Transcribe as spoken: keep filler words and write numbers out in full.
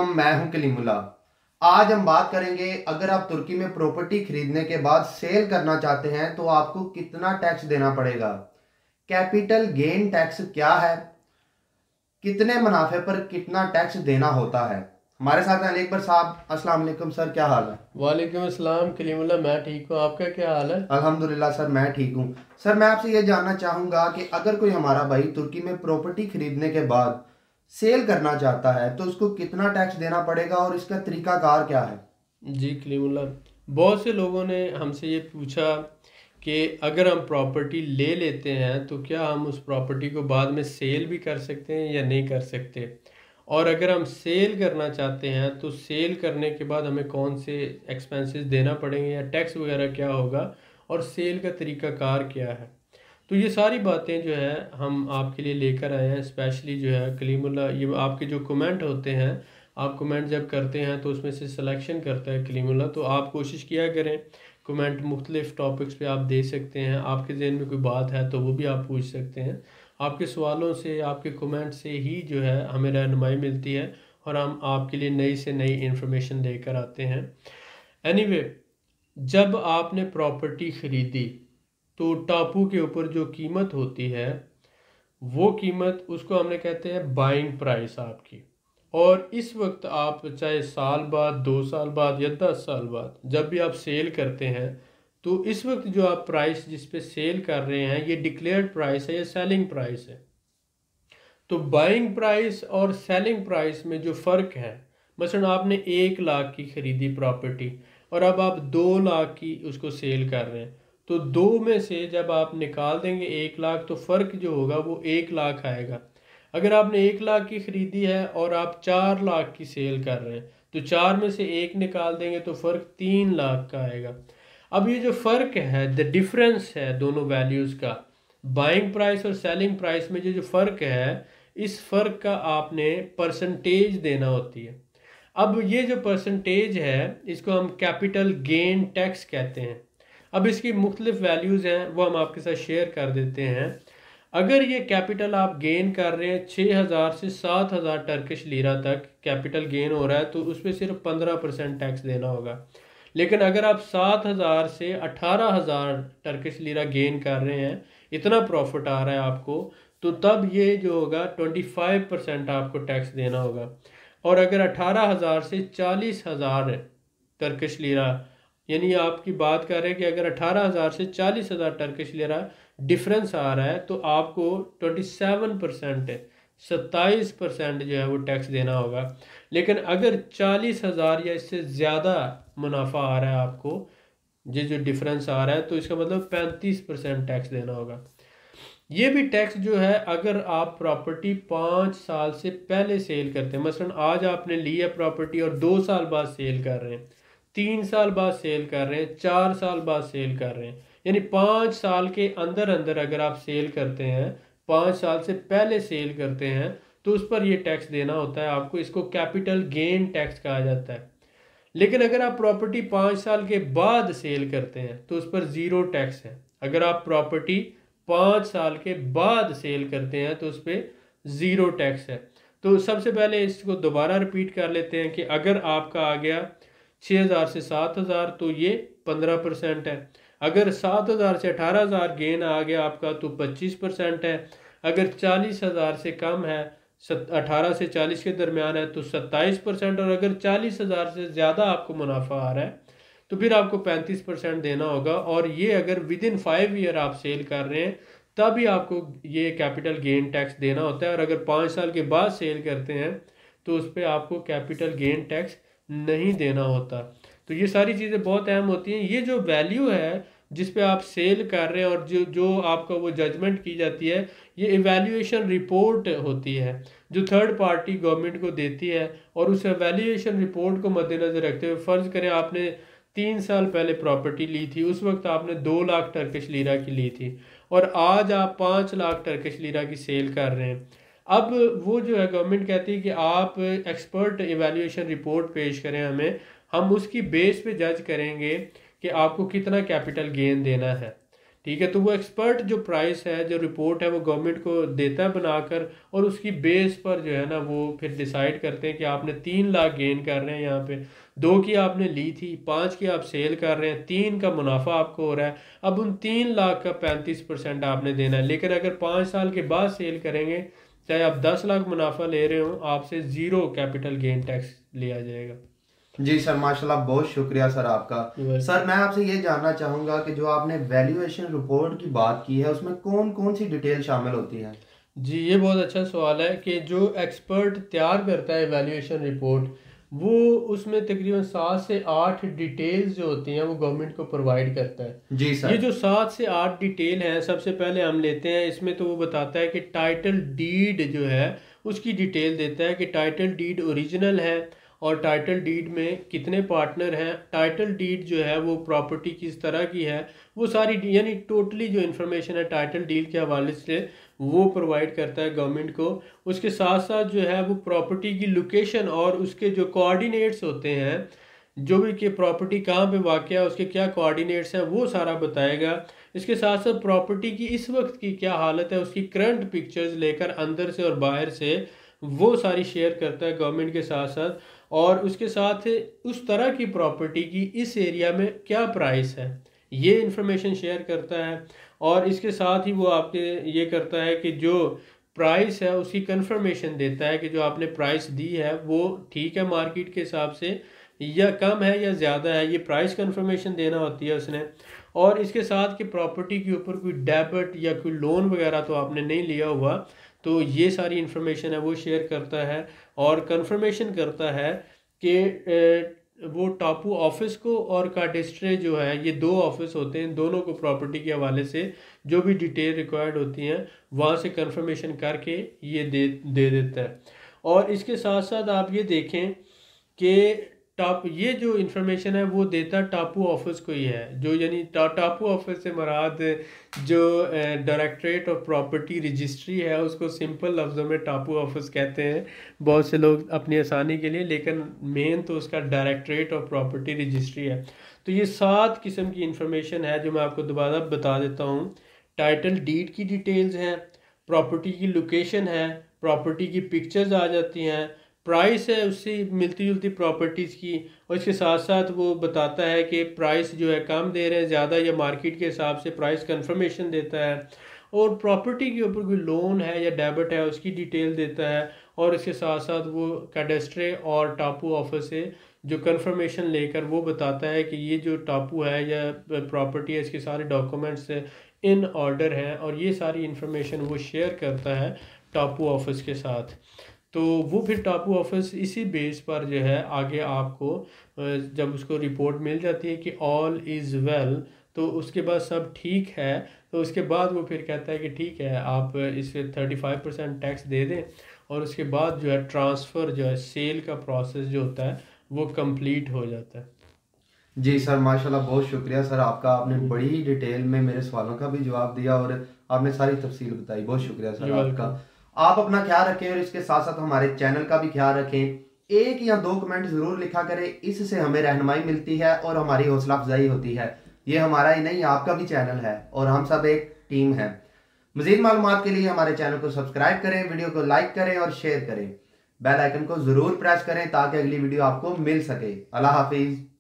अलैक्म, मैं हूं कलीमुल्ला। आज हम बात करेंगे, अगर आप तुर्की में प्रॉपर्टी खरीदने के बाद सेल करना चाहते हैं तो आपको कितना टैक्स देना पड़ेगा। कैपिटल गेन टैक्स क्या है, कितने मुनाफे पर कितना टैक्स देना होता है। हमारे साथ हैं अकबर साहब। अस्सलाम वालेकुम सर, क्या हाल है? वालेकुम अस्सलाम कलीमुल्ला, मैं ठीक हूँ। आपका क्या हाल है? अल्हम्दुलिल्लाह सर, मैं ठीक हूँ। सर मैं आपसे ये जानना चाहूँगा कि अगर कोई हमारा भाई तुर्की में प्रॉपर्टी खरीदने के बाद सेल करना चाहता है तो उसको कितना टैक्स देना पड़ेगा और इसका तरीकाकार क्या है। जी कलीमुल्ला, बहुत से लोगों ने हमसे ये पूछा कि अगर हम प्रॉपर्टी ले लेते हैं तो क्या हम उस प्रॉपर्टी को बाद में सेल भी कर सकते हैं या नहीं कर सकते, और अगर हम सेल करना चाहते हैं तो सेल करने के बाद हमें कौन से एक्सपेंसेस देना पड़ेंगे या टैक्स वगैरह क्या होगा, और सेल का तरीकाकार क्या है। तो ये सारी बातें जो है हम आपके लिए लेकर आए हैं। स्पेशली जो है कलीमुल्ला, ये आपके जो कमेंट होते हैं, आप कमेंट जब करते हैं तो उसमें से सिलेक्शन करता है कलीमुल्ला, तो आप कोशिश किया करें कमेंट मुख्तलिफ टॉपिक्स पे आप दे सकते हैं। आपके जहन में कोई बात है तो वो भी आप पूछ सकते हैं। आपके सवालों से, आपके कमेंट से ही जो है हमें रहनुमाई मिलती है और हम आपके लिए नई से नई इन्फॉर्मेशन लेकर आते हैं। एनीवे anyway, जब आपने प्रॉपर्टी ख़रीदी तो टापू के ऊपर जो कीमत होती है वो कीमत, उसको हमने कहते हैं बाइंग प्राइस आपकी। और इस वक्त आप चाहे साल बाद, दो साल बाद या दस साल बाद जब भी आप सेल करते हैं तो इस वक्त जो आप प्राइस जिस पे सेल कर रहे हैं ये डिक्लेयर्ड प्राइस है या सेलिंग प्राइस है। तो बाइंग प्राइस और सेलिंग प्राइस में जो फ़र्क है, मसलन आपने एक लाख की ख़रीदी प्रॉपर्टी और अब आप दो लाख की उसको सेल कर रहे हैं, तो दो में से जब आप निकाल देंगे एक लाख तो फ़र्क जो होगा वो एक लाख आएगा। अगर आपने एक लाख की ख़रीदी है और आप चार लाख की सेल कर रहे हैं तो चार में से एक निकाल देंगे तो फ़र्क तीन लाख का आएगा। अब ये जो फ़र्क है, द डिफरेंस है दोनों वैल्यूज़ का, बाइंग प्राइस और सेलिंग प्राइस में जो जो फ़र्क है, इस फ़र्क का आपने परसेंटेज देना होती है। अब ये जो परसेंटेज है इसको हम कैपिटल गेन टैक्स कहते हैं। अब इसकी मुख्तलिफ वैल्यूज़ हैं वो हम आपके साथ शेयर कर देते हैं। अगर ये कैपिटल आप गेन कर रहे हैं छः हज़ार से सात हज़ार टर्किश लीरा तक कैपिटल गेन हो रहा है तो उस पर सिर्फ पंद्रह परसेंट टैक्स देना होगा। लेकिन अगर आप सात हज़ार से अठारह हज़ार टर्किश लीरा गेन कर रहे हैं, इतना प्रॉफिट आ रहा है आपको, तो तब ये जो होगा ट्वेंटी फाइव परसेंट आपको टैक्स देना होगा। और अगर अठारह हज़ार से चालीस हज़ार टर्किश लीरा, यानी आपकी बात कर रहे हैं कि अगर अठारह हज़ार से चालीस हज़ार टर्किश लीरा डिफरेंस आ रहा है तो आपको ट्वेंटी सेवन परसेंट सत्ताईस परसेंट जो है वो टैक्स देना होगा। लेकिन अगर चालीस हज़ार या इससे ज़्यादा मुनाफा आ रहा है आपको, ये जो डिफरेंस आ रहा है, तो इसका मतलब पैंतीस परसेंट टैक्स देना होगा। ये भी टैक्स जो है अगर आप प्रॉपर्टी पाँच साल से पहले सेल करते हैं, मसलन आज आपने ली है प्रॉपर्टी और दो साल बाद सेल कर रहे हैं, तीन साल बाद सेल कर रहे हैं, चार साल बाद सेल कर रहे हैं, यानी पाँच साल के अंदर अंदर अगर आप सेल करते हैं, पाँच साल से पहले सेल करते हैं, तो उस पर ये टैक्स देना होता है आपको। इसको कैपिटल गेन टैक्स कहा जाता है। लेकिन अगर आप प्रॉपर्टी पाँच साल के बाद सेल करते हैं तो उस पर ज़ीरो टैक्स है। अगर आप प्रॉपर्टी पाँच साल के बाद सेल करते हैं तो उस पर ज़ीरो टैक्स है। तो सबसे पहले इसको दोबारा रिपीट कर लेते हैं कि अगर आपका आ गया छः हज़ार से सात हज़ार तो ये पंद्रह परसेंट है। अगर सात हज़ार से अठारह हज़ार गेन आ गया आपका तो पच्चीस परसेंट है। अगर चालीस हज़ार से कम है, अठारह से चालीस के दरमियान है, तो सत्ताईस परसेंट। और अगर चालीस हज़ार से ज़्यादा आपको मुनाफा आ रहा है तो फिर आपको पैंतीस परसेंट देना होगा। और ये अगर विद इन फाइव ईयर आप सेल कर रहे हैं तभी आपको ये कैपिटल गेन टैक्स देना होता है। और अगर पाँच साल के बाद सेल करते हैं तो उस पर आपको कैपिटल गेन टैक्स नहीं देना होता। तो ये सारी चीज़ें बहुत अहम होती हैं। ये जो वैल्यू है जिस पे आप सेल कर रहे हैं और जो जो आपका वो जजमेंट की जाती है, ये इवैल्यूएशन रिपोर्ट होती है जो थर्ड पार्टी गवर्नमेंट को देती है। और उस इवैल्यूएशन रिपोर्ट को मद्देनज़र रखते हुए फ़र्ज़ करें आपने तीन साल पहले प्रॉपर्टी ली थी, उस वक्त आपने दो लाख टर्किश लीरा की ली थी और आज आप पाँच लाख टर्किश लीरा की सेल कर रहे हैं। अब वो जो है गवर्नमेंट कहती है कि आप एक्सपर्ट इवैल्यूएशन रिपोर्ट पेश करें हमें, हम उसकी बेस पे जज करेंगे कि आपको कितना कैपिटल गेन देना है। ठीक है। तो वो एक्सपर्ट जो प्राइस है, जो रिपोर्ट है, वो गवर्नमेंट को देता है बनाकर, और उसकी बेस पर जो है ना वो फिर डिसाइड करते हैं कि आपने तीन लाख गेन कर रहे हैं यहाँ पे, दो की आपने ली थी, पाँच की आप सेल कर रहे हैं, तीन का मुनाफा आपको हो रहा है, अब उन तीन लाख का पैंतीस परसेंट आपने देना है। लेकिन अगर पाँच साल के बाद सेल करेंगे, चाहे आप दस लाख मुनाफा ले रहे हो, आपसे ज़ीरो कैपिटल गेन टैक्स लिया जाएगा। जी सर, माशाल्लाह, बहुत शुक्रिया सर आपका। सर मैं आपसे ये जानना चाहूँगा कि जो आपने वैल्यूएशन रिपोर्ट की बात की है उसमें कौन कौन सी डिटेल शामिल होती है? जी, ये बहुत अच्छा सवाल है कि जो एक्सपर्ट तैयार करता है वैल्यूएशन रिपोर्ट, वो उसमें तकरीबन सात से आठ डिटेल्स जो होती हैं वो गवर्नमेंट को प्रोवाइड करता है। जी ये सर। जो सात से आठ डिटेल हैं, सबसे पहले हम लेते हैं इसमें, तो वो बताता है कि टाइटल डीड जो है उसकी डिटेल देता है कि टाइटल डीड ओरिजिनल है, और टाइटल डीड में कितने पार्टनर हैं, टाइटल डीड जो है वो प्रॉपर्टी किस तरह की है, वो सारी यानी टोटली जो इन्फॉर्मेशन है टाइटल डीड के हवाले से वो प्रोवाइड करता है गवर्नमेंट को। उसके साथ साथ जो है वो प्रॉपर्टी की लोकेशन और उसके जो कोऑर्डिनेट्स होते हैं, जो भी कि प्रॉपर्टी कहाँ पे वाक़ है, उसके क्या कोऑर्डिनेट्स हैं, वो सारा बताएगा। इसके साथ साथ प्रॉपर्टी की इस वक्त की क्या हालत है, उसकी करंट पिक्चर्स लेकर अंदर से और बाहर से वो सारी शेयर करता है गवर्नमेंट के साथ साथ। और उसके साथ उस तरह की प्रॉपर्टी की इस एरिया में क्या प्राइस है, ये इन्फॉर्मेशन शेयर करता है। और इसके साथ ही वो आपके ये करता है कि जो प्राइस है उसकी कंफर्मेशन देता है कि जो आपने प्राइस दी है वो ठीक है मार्केट के हिसाब से, या कम है या ज़्यादा है, ये प्राइस कंफर्मेशन देना होती है उसने। और इसके साथ कि प्रॉपर्टी के ऊपर कोई डेबिट या कोई लोन वगैरह तो आपने नहीं लिया हुआ, तो ये सारी इन्फॉर्मेशन है वो शेयर करता है। और कंफर्मेशन करता है कि वो टापू ऑफिस को और काडिस्ट्रे जो है, ये दो ऑफिस होते हैं, दोनों को प्रॉपर्टी के हवाले से जो भी डिटेल रिक्वायर्ड होती हैं वहाँ से कंफर्मेशन करके ये दे दे देता है। और इसके साथ साथ आप ये देखें कि टाप ये जो इन्फॉर्मेशन है वो देता टापू ऑफिस को ही है, जो यानी टा, टापू ऑफिस से मुराद जो डायरेक्टरेट ऑफ प्रॉपर्टी रजिस्ट्री है उसको सिंपल लफ्ज़ों में टापू ऑफिस कहते हैं बहुत से लोग अपनी आसानी के लिए, लेकिन मेन तो उसका डायरेक्टरेट ऑफ प्रॉपर्टी रजिस्ट्री है। तो ये सात किस्म की इंफॉर्मेशन है जो मैं आपको दोबारा बता देता हूँ। टाइटल डीड की डिटेल्स हैं, प्रॉपर्टी की लोकेशन है, प्रॉपर्टी की पिक्चर्स आ जाती हैं, प्राइस है उससे मिलती जुलती प्रॉपर्टीज़ की, और इसके साथ साथ वो बताता है कि प्राइस जो है कम दे रहे हैं, ज़्यादा, या मार्केट के हिसाब से प्राइस कंफर्मेशन देता है। और प्रॉपर्टी के ऊपर कोई लोन है या डेबिट है उसकी डिटेल देता है। और इसके साथ साथ वो कैडेस्ट्रे और टापू ऑफिस से जो कंफर्मेशन लेकर वो बताता है कि ये जो टापू है या प्रॉपर्टी है इसके सारे डॉक्यूमेंट्स इन ऑर्डर हैं, और ये सारी इन्फॉर्मेशन वो शेयर करता है टापू ऑफिस के साथ। तो वो फिर टापू ऑफिस इसी बेस पर जो है आगे आपको जब उसको रिपोर्ट मिल जाती है कि ऑल इज़ वेल, तो उसके बाद सब ठीक है, तो उसके बाद वो फिर कहता है कि ठीक है आप इसे थर्टी फाइव परसेंट टैक्स दे दें, और उसके बाद जो है ट्रांसफ़र जो है सेल का प्रोसेस जो होता है वो कंप्लीट हो जाता है। जी सर, माशाल्लाह, बहुत शुक्रिया सर आपका। आपने बड़ी ही डिटेल में मेरे सवालों का भी जवाब दिया और आपने सारी तफसील बताई। बहुत शुक्रिया सर आपका। आप अपना ख्याल रखें और इसके साथ साथ हमारे चैनल का भी ख्याल रखें। एक या दो कमेंट ज़रूर लिखा करें, इससे हमें रहनुमाई मिलती है और हमारी हौसला अफजाई होती है। ये हमारा ही नहीं, आपका भी चैनल है और हम सब एक टीम है। मज़ीद मालूमात के लिए हमारे चैनल को सब्सक्राइब करें, वीडियो को लाइक करें और शेयर करें। बेल आइकन को ज़रूर प्रेस करें ताकि अगली वीडियो आपको मिल सके। अल्लाह हाफिज़।